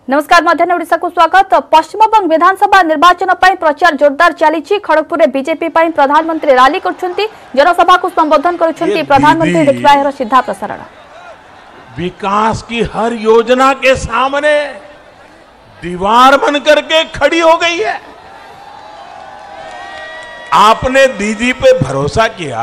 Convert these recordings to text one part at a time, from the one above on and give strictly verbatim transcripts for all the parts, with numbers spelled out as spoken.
नमस्कार मध्याह्न ओडिशा को स्वागत। पश्चिमबंग विधानसभा निर्वाचन पर प्रचार जोरदार चली। खड़गपुर में बीजेपी पर प्रधानमंत्री रैली करछंती, जनसभा को संबोधन करछंती प्रधानमंत्री। देखिबा एहर सीधा प्रसारण। विकास की हर योजना के सामने दीवार बन करके खड़ी हो गई है। आपने दीदी पे भरोसा किया,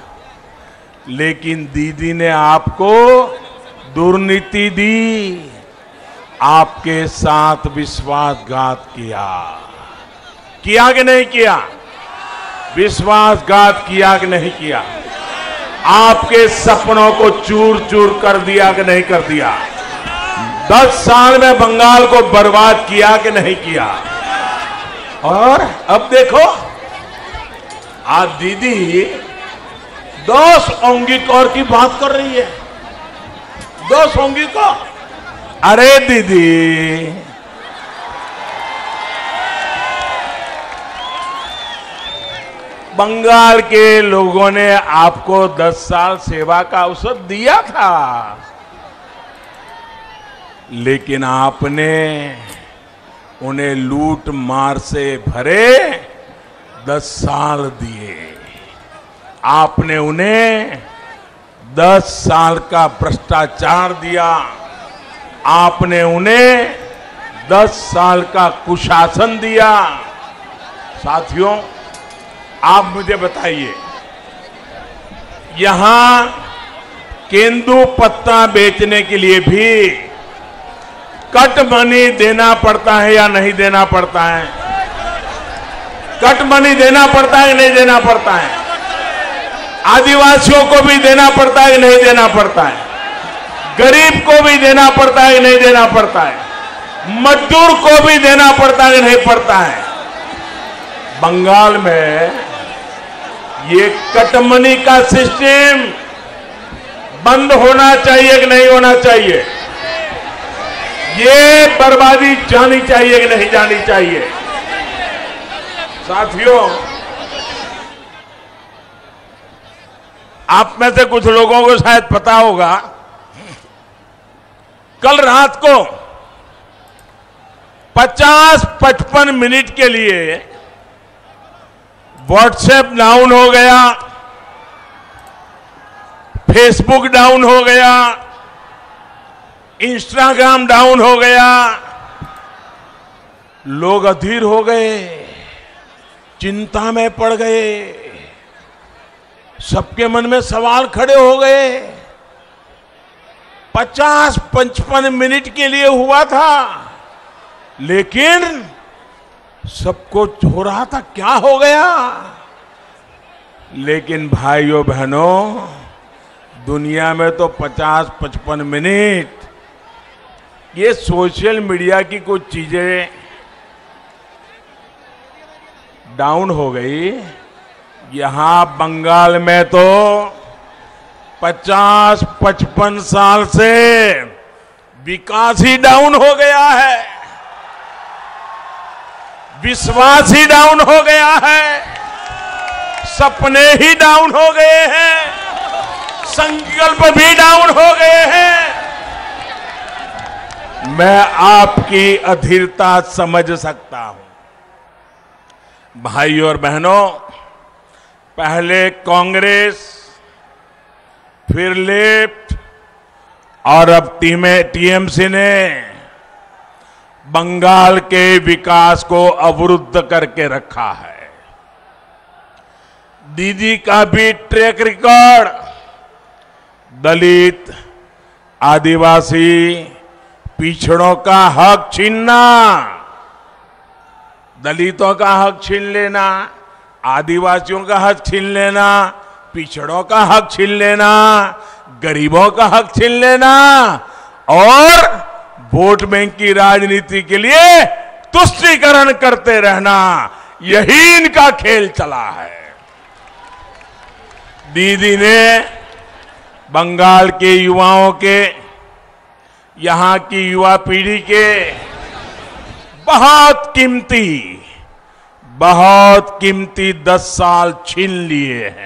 लेकिन दीदी ने आपको दुर्नीति दी, आपके साथ विश्वासघात किया। किया कि नहीं किया? विश्वासघात किया कि नहीं किया? आपके सपनों को चूर चूर कर दिया कि नहीं कर दिया? दस साल में बंगाल को बर्बाद किया कि नहीं किया? और अब देखो, आज दीदी दस औंगीकौर की बात कर रही है। दस औंगीकौर। अरे दीदी, बंगाल के लोगों ने आपको दस साल सेवा का अवसर दिया था, लेकिन आपने उन्हें लूट मार से भरे दस साल दिए। आपने उन्हें दस साल का भ्रष्टाचार दिया। आपने उन्हें दस साल का कुशासन दिया। साथियों, आप मुझे बताइए, यहां केंदू पत्ता बेचने के लिए भी कट मनी देना पड़ता है या नहीं देना पड़ता है? कट मनी देना पड़ता है कि नहीं देना पड़ता है? आदिवासियों को भी देना पड़ता है कि नहीं देना पड़ता है? गरीब को भी देना पड़ता है कि नहीं देना पड़ता है? मजदूर को भी देना पड़ता है कि नहीं पड़ता है? बंगाल में ये कटमनी का सिस्टम बंद होना चाहिए कि नहीं होना चाहिए? ये बर्बादी जानी चाहिए कि नहीं जानी चाहिए? साथियों, आप में से कुछ लोगों को शायद पता होगा, कल रात को पचास पचपन मिनट के लिए व्हाट्सएप डाउन हो गया, फेसबुक डाउन हो गया, इंस्टाग्राम डाउन हो गया। लोग अधीर हो गए, चिंता में पड़ गए, सबके मन में सवाल खड़े हो गए। पचास पचपन मिनट के लिए हुआ था, लेकिन सबको हो रहा था क्या हो गया। लेकिन भाइयों बहनों, दुनिया में तो पचास पचपन मिनट ये सोशल मीडिया की कुछ चीजें डाउन हो गई। यहां बंगाल में तो पचास पचपन साल से विकास ही डाउन हो गया है, विश्वास ही डाउन हो गया है, सपने ही डाउन हो गए हैं, संकल्प भी डाउन हो गए हैं। मैं आपकी अधीरता समझ सकता हूं। भाइयों और बहनों, पहले कांग्रेस, फिर लेफ्ट और अब टीएमसी ने बंगाल के विकास को अवरुद्ध करके रखा है। दीदी का भी ट्रैक रिकॉर्ड दलित, आदिवासी, पिछड़ों का हक छीनना, दलितों का हक छीन लेना, आदिवासियों का हक छीन लेना, पिछड़ों का हक छीन लेना, गरीबों का हक छीन लेना और वोट बैंक की राजनीति के लिए तुष्टीकरण करते रहना, यही इनका खेल चला है। दीदी ने बंगाल के युवाओं के, यहां की युवा पीढ़ी के बहुत कीमती बहुत कीमती दस साल छीन लिए हैं।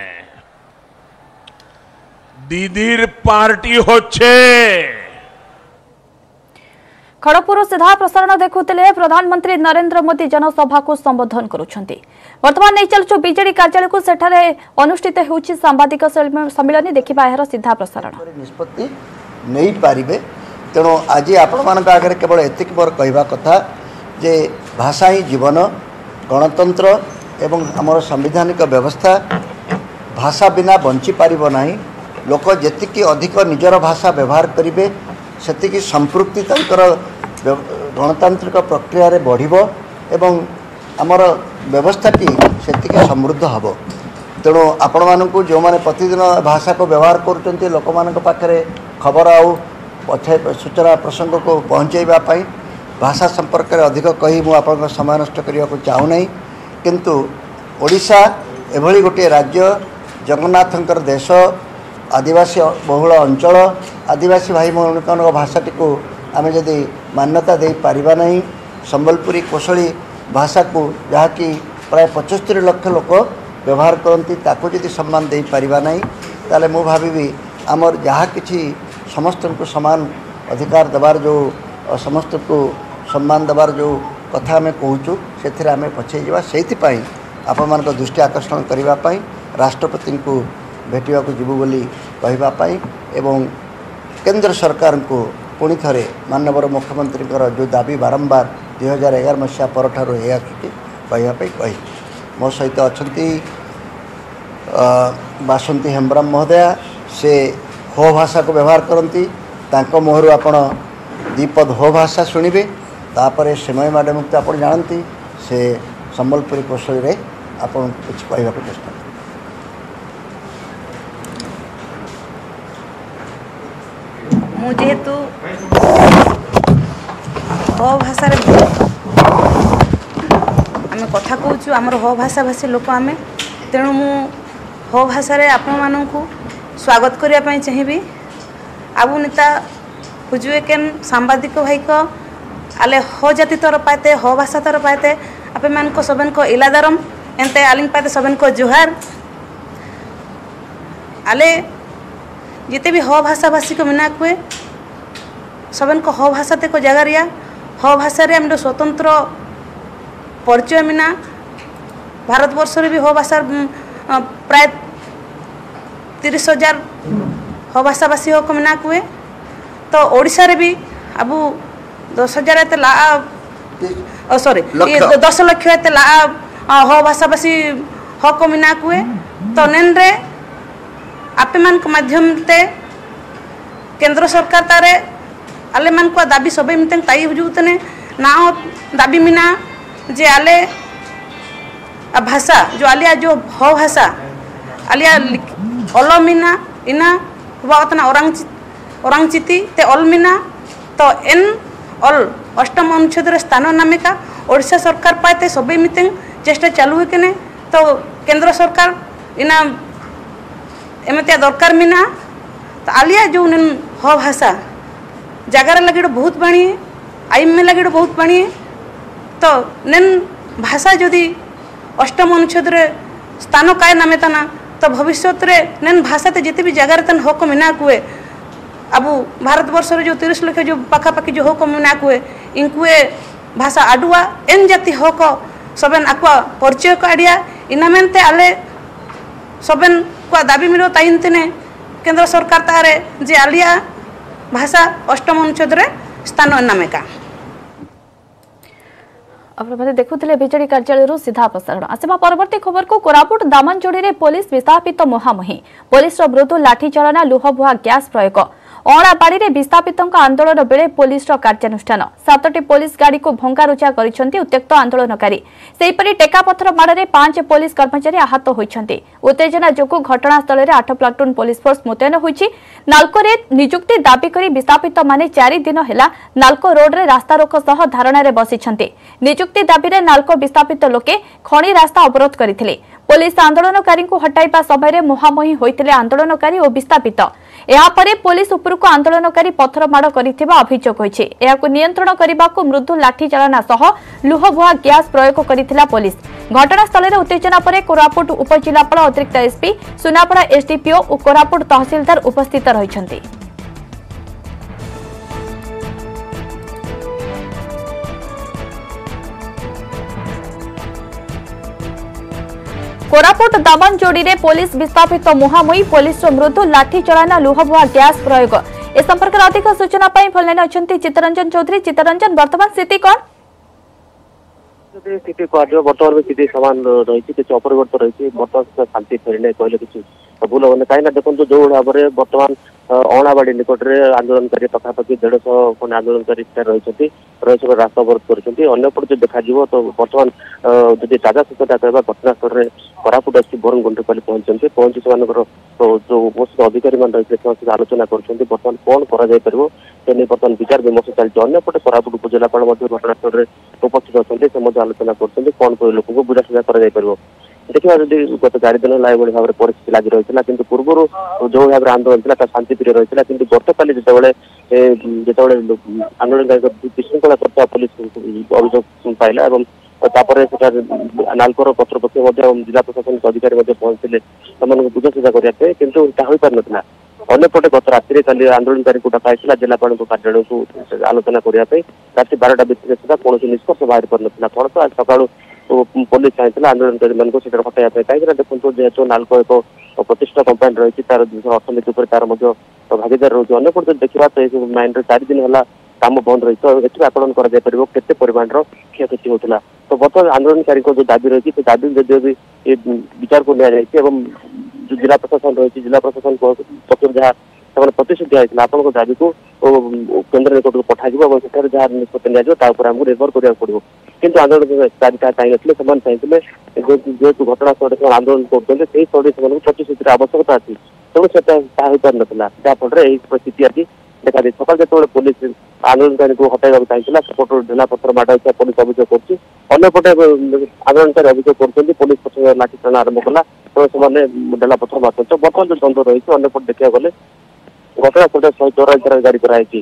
दीदीर पार्टी होच्छे खड़गपुर सीधा प्रसारण देखुले प्रधानमंत्री नरेंद्र मोदी जनसभा को संबोधन करुछंती। वर्तमान नहीं चलुछु बीजेडी कार्यालय को सेठारे अनुष्ठित होउछि सांबादिक सम्मेलन देखिबा एहर सीधा प्रसारण निष्पत्ति नहीं पारिबे। तेणु आज आपण मानक आगे केवल एतिक मोर कहवा कथा जे भाषा ही जीवन गणतंत्र एवं आमर संवैधानिक व्यवस्था भाषा बिना बंची पारिबो नाही। लोक जेतिकी अधिक निजर भाषा व्यवहार करिवे सेतिकी संपृक्ति तांकर गणतांत्रिक प्रक्रिया रे बढ़िबो एवं आमर व्यवस्थाटी सेतिकी समृद्ध हबो। तेणु आपण मानकु जो माने प्रतिदिन भाषा को व्यवहार करुचंती लोक मानक पाखरे खबर आउ पछे सूचना प्रसंग को पहुंचाइबा पई भाषा संपर्क रे अधिक कही मु आपन समय नष्ट करिया को चाहू नहीं। किंतु ओडिशा एभली गोटे राज्य जगन्नाथंकर देश आदिवासी बहुल अंचल आदिवासी भाई भौणी भाषाटी को आम जदि मान्यता दे पारिबा नहीं संबलपुरी कोशली भाषा को जहाँकि प्राय पचस्तरी लाख लोक व्यवहार करती ताकू जदि सम्मान दे पारिबा नहीं ताले मु भावी आमर जहाँ किछि समस्त को समान अधिकार देवार जो समस्त को सम्मान देवार जो कथा आम कहूँ से आम पछे जावा से आपण मान दृष्टि आकर्षण करने राष्ट्रपति को भेटा जीवु बोली कहवाई एवं केंद्र सरकार को पुणी थे माननीय मुख्यमंत्री जो दाबी बारंबार दुई हजार एगार मसीहा पर कहवाई कही मो सहित अच्छा बासंती हेम्ब्राम महोदया से हो भाषा को व्यवहार करती मोहर आपण दीपद हो भाषा शुणिबे तापर समय मैडम तो आप जानती से संबलपुरी कौशल रे आपण कुछ कहवा चेष्टा जेहेतु हो भाषा आम कथा कहूँ आमर हो भाषा भाषी लोक आम तेणु मु हो भाषा आपण मानू स्वागत करने चाहिए। आबू नेता हुजुए केन सांबादिक भाई को आले हो जाति तर पाते हो भाषा तर पाते आपे मान को सबन को इलादारम एंते आलिंग पाते सबन को जुहार आले जिते भी हो भाषा भाषी को मिना कुए सबन को हो भाषा ते को जगह रिया हो भाषा रे हम स्वतंत्र परिचय मिना भारत वर्ष रे भी हो भाषा प्राय तीस हजार हो भाषा भाषी हो को मिना कुए तो ओडिशा रे भी आबू दस हजार एत ला सॉरी दस लक्ष एत ला हो भाषा भाषी हो को मिना कुए तो नेन रे आपे मान को माध्यम ते केंद्र सरकार तारे आले मान को दाबी सबे मिते ताई हुजुतने ना दाबी मिना जे आले भाषा जो आलिया जो हो भाषा आलिया अलमिना इना बातना औरंग औरंगचिति ते अलमिना तो एन अल अष्टम अनुच्छेद स्थान नामिका ओडिशा सरकार पाते सबे मिते चेष्टा चालू है तो केंद्र सरकार इना एमतिया दरकार मिना तो आलिया जो हो भाषा जगार लगे बहुत बाणी आईम में लगे बहुत बाणी तो नेन भाषा जदि अष्टम अनुच्छेद स्थान काय नामेतना तो भविष्य नेन भाषा ते जिते भी जगार तेन हक मिना कुए आबू भारत वर्ष जो तीस लक्ष जो पाखापाखि जो हक मिना कुए इनकुए भाषा आडुआ एन जाति हक सबन आकुआ परिचय को आडिया इनामेंते आले सबन को दाबी मिलो ताइंतने केंद्र सरकार तारे जे आलिया भाषा अष्टम अनुच्छेद स्थान नामेका देखुले बीजेडी कार्यालय सीधा प्रसारण आसवा परवर्ती खबर को कोरापुट दामनजोड़ी रे पुलिस विस्थापित मुहांमुही पुलिस मृदु लाठी चालना लुहबुहा गैस प्रयोग अणाबाड़ी में विस्थापित आंदोलन बेले पुलिस कार्यानुष्ठान सातटी पुलिस गाड़ी को भंगारुजा करिसेंती उत्त्यक्त आंदोलनकारी सेहीपरि टेकापथर माड़े पांच पुलिस कर्मचारी आहत होइछंती उत्तेजना जोगु घटनास्थल में आठ प्लाटून पुलिस फोर्स मुतयन होइछि नाल्को रे नियुक्ति दाबी करी विस्थापित माने चारि दिन हेला नाल्को रोड रे रास्ता रोक सह धारणा रे बसिछंती नियुक्ति दाबी रे नाल्को विस्थापित लोके खणी रास्ता अवरोध करथिले पुलिस आंदोलनकारी को हटाइबा समय मुहांमुही होइतिले आंदोलनकारी और विस्थापित यापर पुलिस उपरकू आंदोलनकारी पथर माड़ करिथिबा अभियोग होइछि एहाकु नियंत्रण करबाकू मृदु लाठी चालना सह लुहबुहा गैस प्रयोग करिथिला पुलिस घटनास्थल में उत्तेजना पर कोरापुट उपजिलापाल अतिरिक्त एसपी सुनापड़ा एसडीपीओ और कोरापुट तहसीलदार उपस्थित रहिछंती। कोरापुट दामनजोड़ी रे पुलिस विस्थापित मुहांमुही पुलिस मृदु लाठी चलाना लुहबुआ गैस प्रयोग ए संपर्क में अधिक सूचना फोन अच्छा चित्तरंजन चौधरी। चित्तरंजन वर्तमान स्थिति कौन स्थिति कह बर्तमान स्थिति सामान रही किसी अपरिवर्तन रही बर्तमान शांति फेरी कहले कि भूल होने कहीं देखो जो भाव में बर्तमान अणाबाड़ी निकट में आंदोलनकारी पखापाखि देढ़ खंड आंदोलनकारी रही रही रास्ता अवरोध करपटे देखा तो बर्तमान जब ताजा सूचना कहवा घटनास्थल में कोरापुट एसपी बरुण गुंठेपाली पहुंची पहुंची से जो उपस्थित अधिकारी मान रही आलोचना कर कौन कर बर्तमान विचार विमर्श चलती अंपटे कोरापुट उपजिलापाल घटनास्थल में उपस्थित अच्छा आलोचना कर कौन लोक बुझासुझा कर देखा जदि गत चार दिन है भाव में परिस्थिति लगी रही है कि पूर्व जो भाव में आंदोलन था शांतिप्रिय रही है कि गतकाली जिते जिते आंदोलनकारी विशृंखला करता पुलिस अभियोग पाइला और नालकोर पत्रपक्ष जिला प्रशासन अधिकारी पहुंचते बुझासुझा करने किंतु हो पार ना अंपटे गत राति कल आंदोलनकारी को डकाई जिलापाल कार्यालय को आलोचना करने राति बारटा बीतने सुधा कौन निष्कर्ष बाहर पार ना फल तो आज सका पुलिस चाहिए आंदोलनकारी मान हटाइया कहीं देखो जेहेतु नालको एक प्रतिष्ठा कंपानी रही तार अर्थनीति तार भागीदार रोचे अंपटे देखा तो ये माइंड चार दिन है काम बंद रही तो ये आकलन करते परिमाण क्षयक्षति होता तो बर्तमान आंदोलनकारी जो दाबी रही है दाबी जदिव भी विचार को लिया जिला प्रशासन रही जिला प्रशासन पक्ष जहाँ प्रतिश्रुति दिखाई आपको दाबी को केन्द्र निकट को पठाଯିव जहाँ निष्पत्ति निपर निर्भर करा पड़ो किंतु आंदोलनकारी चाहिए चाहिए जेहेतु घटनास्थल से आंदोलन करते स्थल प्रतिश्रुतिर आवश्यकता अच्छी तेणु से हो पार ना जहाँफल स्थिति आज देखा दी सका जो पुलिस आंदोलनकारी को हटाइवा चाहिए सेपट ढेला पत्थर माड़ पुलिस अभियोग करपटे आंदोलनकारी अभियोग कर पुलिस पक्ष लाठी चालना आरंभ कला तेणु से ढेला पत्थर मार बर्तमान जो द्वंद्व रही अंपटे देखा गले घटनास्थल शहे चौरासी गाड़ी कराई।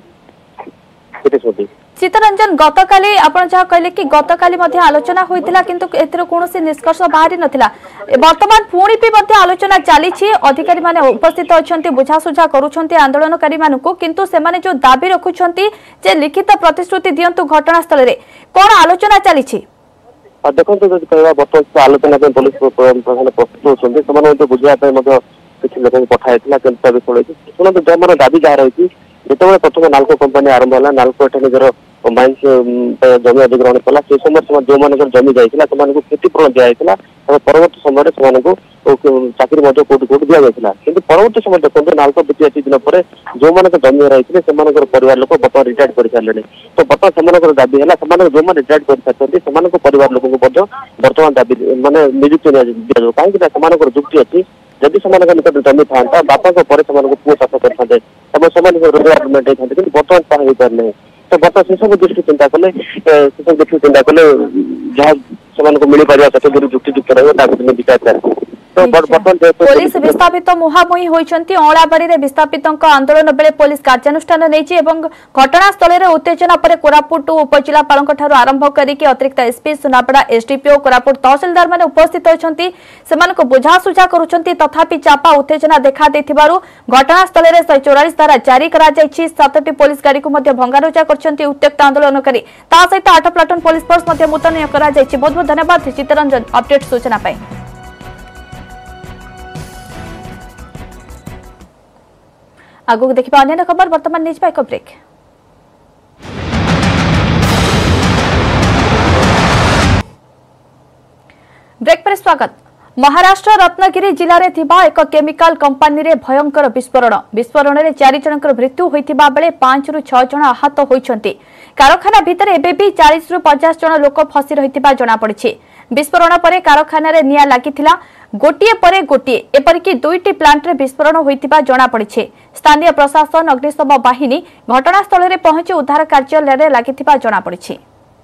चित्तरंजन गतकाली आपण जहाँ कहले कि गतकाली आलोचना होइतिला किंतु एतिर कोनोसी निष्कर्ष बाहरी नथिला वर्तमान पुणी भी आलोचना चली अधिकारी माने उपस्थित अछंती बुझासुझा करूछंती आंदोलनकारी मानकु किंतु से माने जो दाबी रखुछंती जे लिखित प्रतिश्रुति दियंतु घटनास्थल रे कोन आलोचना चली छि देखो तो कहवा बर्तमान आलोचना पे पुलिस प्रशासन प्रस्तुत होछंती समान तो बुझिया पे मधे किछि लोक पठाइतिला केनता भी सुनै सुनो तो जमर दाबी जा रही जिते प्रथम नालको कंपानी आरंभ है नालको एट निजर माइंस जमी अधिग्रहण कला से समय जो मान जमी जाइए क्षतिपूरण दिखाई परवर्त समय से चाकरी कौट कौट दि जाता कि परवर्त समय देखते नालको बीती एस दिन पर जो मान जमी रही से परिवार लोक बर्तमान रिटायर्ड कर सारे तो बर्तमान से दाबी है जो मैंने रिटायर्ड कर सारी से परिवार लोक बर्तमान दाबी मानने निजुक्ति दि कहीं जुक्ति अच्छी जदि से निकट जमी था बापा पुओ चाष करते रोजगार कि बर्तमान ताहा हो पार नहीं तो बर्तमान से सब दृष्टि चिंता कले से सब दृष्टि चिंता कले जहाँ से मिल पार दूर जुक्ति युक्त रही विचार पुलिस विस्थापित मुहांमुही होइछंती अणाबाड़ी रे विस्थापितों आंदोलन बेले पुलिस कार्यानुष्ठान नैछि एवं घटनास्थल रे उत्तेजना पर कोरापुट उपजिलापाल ठारू आरंभ करिके अतिरिक्त एसपी सुनापड़ा एसडीपीओ कोरापुट तहसीलदार माने उपस्थित अछंती सेमानको बुझासुझा करूछंती तथापि चापा उत्तेजना देखा देथिबारु घटनास्थल रे एक सौ चौवालीस धारा जारी करा जायछि सातटी पुलिस गाड़ी को मध्ये भंगारुजा करछंती उत्त्यक्त आंदोलनकारी ता सहित आठ प्लाटून पुलिस फोर्स मध्ये मुतयन करा जायछि। बहुत बहुत धन्यवाद चित्तरंजन अपडेट सूचना पाई। आगो देखिबा अन्य खबर वर्तमान निजबा एक ब्रेक। ब्रेक पर स्वागत। महाराष्ट्र रत्नगिरी जिले में थिबा एक केमिकल कंपानी रे भयंकर विस्फोरण विस्फोरण में चार जनकर मृत्यु होइथिबा बेले पांच रु छह जन आहत होइछंती। कारखाना भितर एबे भी चालीस रु पचास जन लोक फसी रहिथिबा जणा पड़िछि। विस्फोरण पर कारखाना रे निया लागिथिला गोटिए परे गोटिए एपरिक दुईटी प्लांट रे विस्फोरण होइथिबा जणा पड़िछि। स्थानीय प्रशासन अग्निशम बाहिनी घटनास्थल रे पहुंची उद्धार कार्य रे लागिथिबा जणा पड़िछि।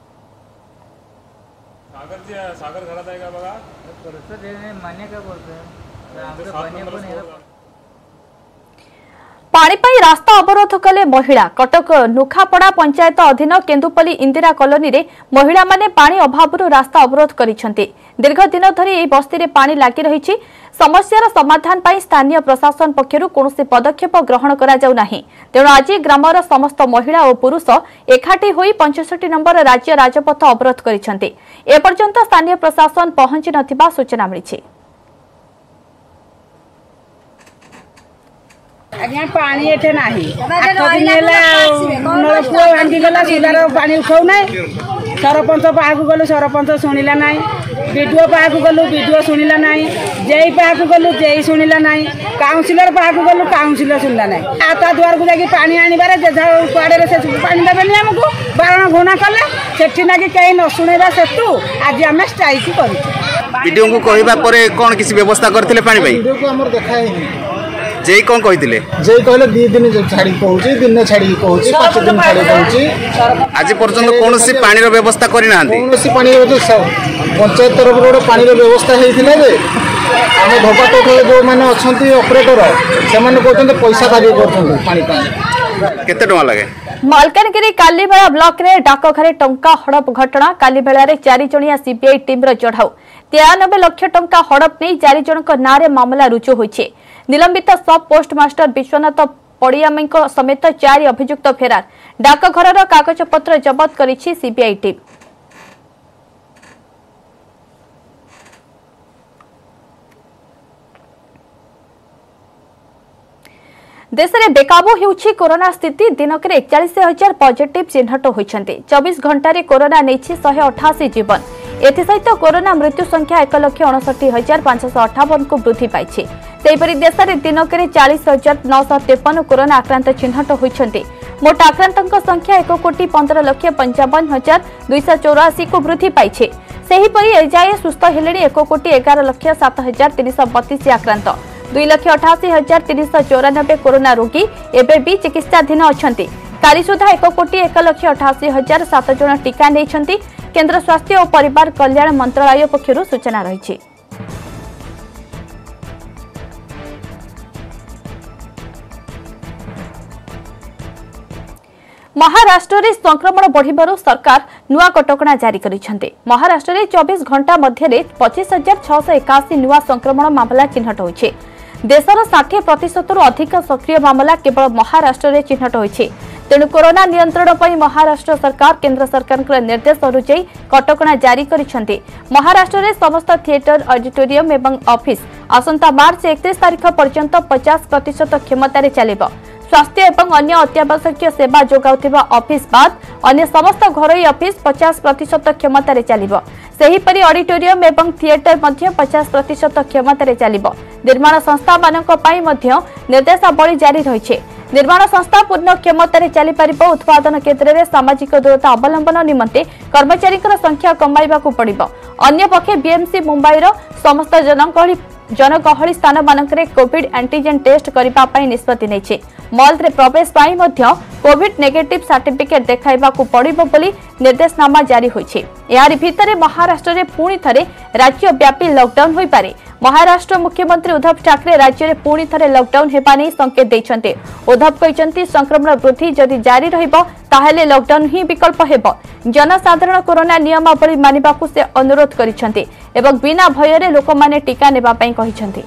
सागर जी सागर घरात आहे का बघा सर हे मान्य का बोलतोय पानी पाई रास्ता अवरोध कले महिला कटक नुखापड़ा पंचायत अधीन केन्दुपल्ली इंदिरा कॉलोनी रे महिला माने पानी अभाव रास्ता अवरोध करिसेंती। दीर्घ दिन धरी एही बस्ती रे पानी लागि रहिछि। समस्यार समाधान पाई स्थानीय प्रशासन पक्षरु कोनोसी पदक्षेप ग्रहण करा जाउ नाही। तेणु आज ग्रामर समस्त महिला और पुरुष एकाठी होई पचसठ नंबर राज्य राजपथ अवरोध करिसेंती। ए पर्यंत स्थानीय प्रशासन पहुंची नथिबा सूचना मिलिछि। आज्ञा पानी एठे नाही आठ दिन नलकूप भांगीगला सुधार पानी उठाऊ ना सरपंच पाक गलु सरपंच शुणिला ना विडीओ पाक गलु विडीओ शुणिला ना जेई पाक गलु जेई शुणिला ना काउंसिलर पाक गलु काउंसिलर शुणिला ना आता द्वार को जाकि पानी आनिबारे जेझा कुआडे से पानी देबेनी हमको बारण घोना कले सेठी ना कि कहीं न शुणेबा सेतु आज आम स्ट्राइक करू विडीओ को कहबा परे कोन किसी व्यवस्था करथिले पानी भाई विडीओ को हमर देखाई जे कौन कही जे कहले दी दिन छाड़ी कहूँ दिन छाड़ी कहूँ पांच दिन छाड़ी कहूँ आज पर्यटन कौन सी पानी व्यवस्था करना कौन पानी पंचायत तरफ गोटे पानी व्यवस्था होता है आम धोपाटोट जो मैंने अच्छा ऑपरेटर से कहते पैसा दाबी करते लगे मालकानगिरी कालीबेला ब्लॉक रे डाकघरे टंका हड़प घटना कालीबेला रे चारि जणिया सीबीआई टीम रो चढ़ाऊ तिरानबे लाख टंका हड़प नहीं चारि जणक नारे मामला रुजु होइछे निलंबित सब पोस्टमास्टर विश्वनाथ पड़ियामी समेत चारि अभियुक्त फेरार डाकघर कागजपत्र जबत करिछि सीबीआई टीम देश में बेकाबू होउछि कोरोना स्थिति दिनक एकचाश हजार पॉजिटिव चिन्हट होइछन्ते चौबीस घंटा रे कोरोना नेछि एक सौ अठासी जीवन एथिसहित कोरोना मृत्यु संख्या एक लाख अड़सठ हजार पांच सौ अठावन को वृद्धि पाइछि सेहिपरि देश में दिनक चालीस हजार नौ सौ तेपन कोरोना आक्रांत चिन्हट होइछन्ते मोट आक्रांतक संख्या एक कोटी पंद्रह लाख पंचावन हजार दुई सौ चौरासी को वृद्धि पाइछि सेहिपरि एजाए सुस्थ हेलेଣି एक कोटी एगार लाख सात हजार तीन सौ बतीस आक्रांत दुई लाख अठासी हजार तीन सौ चौरानबे कोरोना रोगी एवं भी चिकित्साधीन अच्छा काली सुधा एक कोटी एक लाख अठासी हजार सात जन टीका नहीं केंद्र स्वास्थ्य और परिवार कल्याण मंत्रालय पक्षर सूचना रही। महाराष्ट्र में संक्रमण बढ़िबारु सरकार नुआ कटकणा जारी करिसेंते महाराष्ट्र में चौबीस घंटा मध्य पच्चीस हजार छह सौ एकाशी नुआ संक्रमण मामला चिन्हट होइछे देशर षाठी प्रतिशत अधिक सक्रिय मामला केवल महाराष्ट्र में चिन्हट होइछे तेणु कोरोना नियंत्रण पर महाराष्ट्र सरकार केंद्र सरकार निर्देश अनुଯାयी कटकणा जारी करिसेंते महाराष्ट्र में समस्त थिएटर ऑडिटोरियम एवं ऑफिस आसंता मार्च एकतीस तारीख पर्यंत पचास प्रतिशत क्षमतार चलिब स्वास्थ्य एवं अन्य अत्यावश्यक सेवा जोगाउथिबा ऑफिस बाद अन्य समस्त घरोई ऑफिस पचास प्रतिशत क्षमतार चलिब सेहिपरि ऑडिटोरियम एवं थिएटर मध्य पचास प्रतिशत क्षमतार चलिब निर्माण संस्था मानक पई मध्य निर्देशावली जारी रहिछे निर्माण संस्था पूर्ण क्षमतार चली पारिब उत्पादन क्षेत्र में सामाजिक दूरता अवलंबन निमंते कर्मचारी संख्या कमाइबाकू पड़िब अन्य पक्षे बीएमसी मुंबईर समस्त जनगहली जनगहली स्थान मानकरे कोविड एंटीजेन टेस्ट करिबा पई निष्पत्ति नेछे मॉल रे प्रवेश पाई मध्य कोविड नेगेटिव सर्टिफिकेट देखाइबाकू पड़िब बोली निर्देशनामा जारी होइछे यारि भितरे महाराष्ट्र रे पुणी थरे राज्य व्यापी लॉकडाउन होई पारे महाराष्ट्र मुख्यमंत्री उद्धव ठाकरे राज्य में पुणी थे लॉकडाउन होगा नहीं संकेत देते उद्धव कहते संक्रमण वृद्धि जदि जारी रहिबो ताहेले लॉकडाउन ही विकल्प हेबो जनसाधारण कोरोना नियमावली मानिबाकू से अनुरोध करिसेंते एवं बिना भय लोक माने टीका नेबा पई कहिसेंते।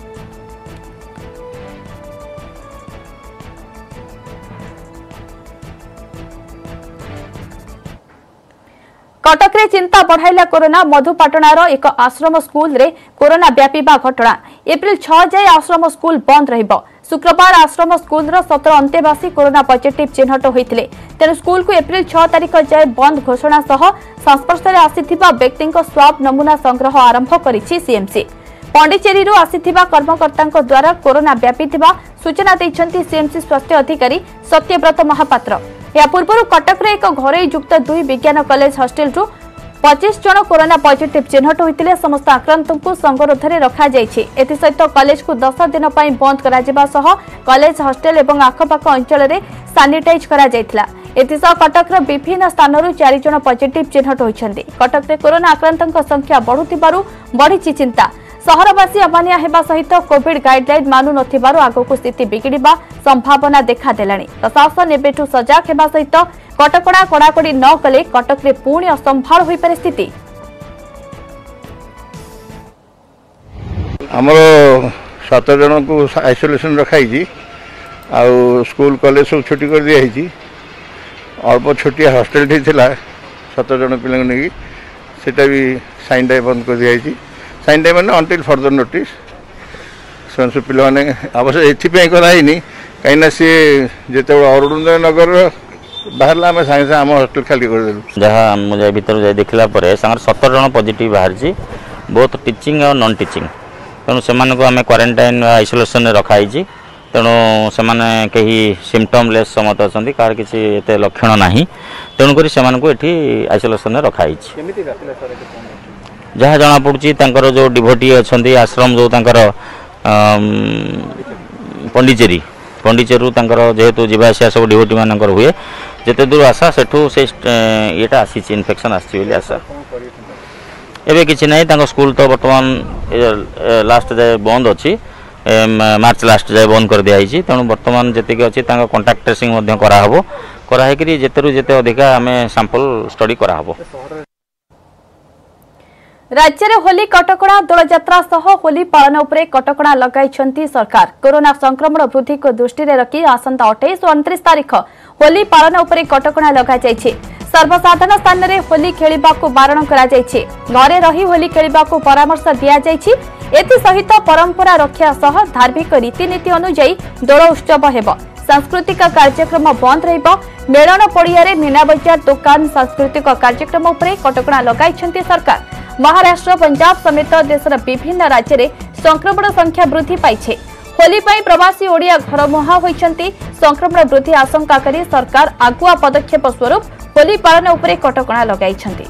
कटक रे चिंता बढ़ाइला कोरोना मधुपाटणार एक आश्रम स्कूल रे कोरोना व्यापीबा घटना एप्रिल छह जाए आश्रम स्कूल बंद रहिबो शुक्रवार आश्रम स्कूल रो सत्रह अंतेवासी कोरोना पॉजिटिव चिन्हट होइतिले तेणु स्कूल को एप्रिल छह तारीख जाए बंद घोषणा सह संस्पर्श रे आसीथिबा व्यक्तिक स्वाब नमूना संग्रह आरंभ करिछि सीएमसी पंडिचेरी रो आसीथिबा कर्मकर्तांक द्वारा कोरोना व्यापीथिबा सूचना दैछन्ति सीएमसी स्वास्थ्य अधिकारी सत्यव्रत महापात्र या पूर्व कटक रे एक घरोई युक्त दुई विज्ञान कॉलेज हॉस्टल रु पच्चीस जन कोरोना पॉजिटिव चिन्हट होइतिले समस्त आक्रांतों को संगरोध रे रखा जायछि एथि सहित कॉलेज को दस दिन पई बंद करा जिबा सह कॉलेज हॉस्टल एवं आखपाख अंचल रे सैनिटाइज करा जायतिला एथि सह कटक रो विभिन्न स्थान रु चार जन पॉजिटिव चिन्हट होइछन्ति कटक रे कोरोना आक्रांतों संख्या बढ़ुतिबारु बढ़िछि चिंता सहरवासी अमानिया हेबा सहित कोविड गाइडलाइन मानु नथिबारु आगोकु स्थिति बिगिड़िबा संभावना देखा देलानी प्रशासन एबेठु सजाग हेबा सहित कटकणा कड़ाकड़ी न कले कटक रे पुणी असंभाल होई परिस्थिति हमरो सात जन को आइसोलेशन रखाई आ स्कूल कॉलेज सब छुट्टी कर दिया है अल्प छोटिया हॉस्टेल ठी थिला सात जन पिला नहीं सेटा भी साइन डाइ बंद कर दिया साइन डाइ मैंने अंटिल फर्दर नोटिस से पिला अवश्य एपाई कराइनी कहीं सी जिते अरुणोदय नगर बाहर आम सागे सागे आम हॉस्टल खाली करदेलु जहाँ मुझे भीतर जाए देखला सतर जन पॉजिटिव बाहरी बोथ टीचिंग और नॉन टीचिंग तेणु से आम क्वारंटाइन आइसोलेशन रखाई तेणु से कहीं सिम्पटमलेस समत अच्छा कह किसी लक्षण ना तेणुक ये आइसोलेशन रखाई जहाँ जना पड़ी जो डिभोटी अच्छा आश्रम जो पंडिचेरी पंडिचेरी जेहेतु जीवासिया सब डिभोटी मान हुए जिते दूर आशा सेठू से ये आसी इनफेक्शन आशा एवं किसी ना स्कूल तो बर्तमान लास्ट जाए बंद अच्छी मार्च लास्ट जाए बंद कर दिखाई तेणु बर्तमान जी अच्छी कंटाक्ट ट्रेसिंग कराहब कराई जिते जिते अधिका आम सैंपल स्टडी कराहब राज्य में होली कटकणा दोलजात्रा सह होली पालन उपरे कटकणा लगाई सरकार कोरोना संक्रमण वृद्धि को दृष्टि रखी आसंता अठाईस और उनतीस तारीख होली पालन उपरे कटकणा लगाई सर्वसाधारण स्थान में होली खेलिबा को बारण करा जायछि घरे रही होली खेलिबा को परामर्श दिया जायछि एथि सहित परंपरा रक्षा सह धार्मिक रीतिनीति अनुଯାयी दोल उत्सव हेबो सांस्कृतिक कार्यक्रम बंद रहिबो मेलन पड़िया रे मीना बजार दुकान सांस्कृतिक कार्यक्रम उपरे कटकणा लगाई सरकार महाराष्ट्र पंजाब समेत देशर विभिन्न राज्य में संक्रमण संख्या वृद्धि पाई होली पाई प्रवासी ओडिया घर मुहा होइछंती संक्रमण वृद्धि आशंका करी सरकार आगुआ पदक्षेप स्वरूप होली पालन उपरे कटकणा लगाइछंती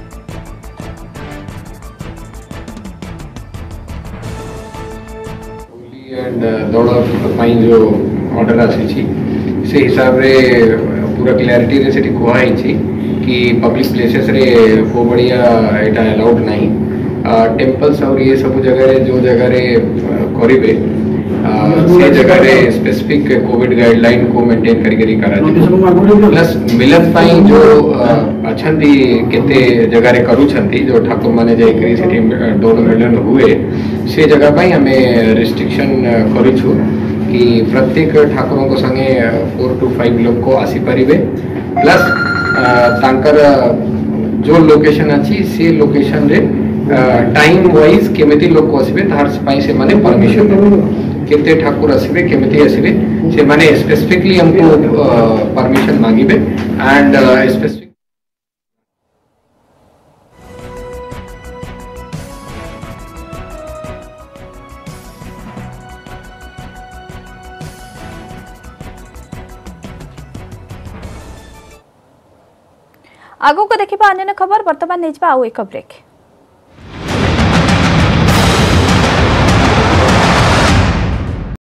एंड दौड़ पाई जो ऑर्डर आसी से हिसाब रे पूरा क्लैरिटी रे सेठी कुहाई कि पब्लिक प्लेसेस रे को बढ़िया एटा अलाउड नहीं टेम्पल्स और ये सब जगह रे जो जगह रे करिवे से जगह रे स्पेसिफिक कोविड गाइडलाइन को मेंटेन करी करी करा प्लस मिलन पाई जो अछंती केते जगह रे करू छंती जो ठाकुर माने जाय करी सेठी डोर मिलन हुए से जगह पाई हमें रिस्ट्रिक्शन करिछु कि प्रत्येक ठाकुरों को संगे फोर टू फाइव लोग को आसी परिबे प्लस तांकर जो लोकेशन अच्छी से लोकेशन रे टाइम वाइज केमिति लोग को आसीबे तार पाई से माने परमिशन केते ठाकुर आसीबे केमिति आसीबे से माने स्पेसिफिकली हमको परमिशन मांगीबे एंड स्पेसिफिक आगो को देखिबा अन्य खबर वर्तमान नेजबा आउ एक ब्रेक।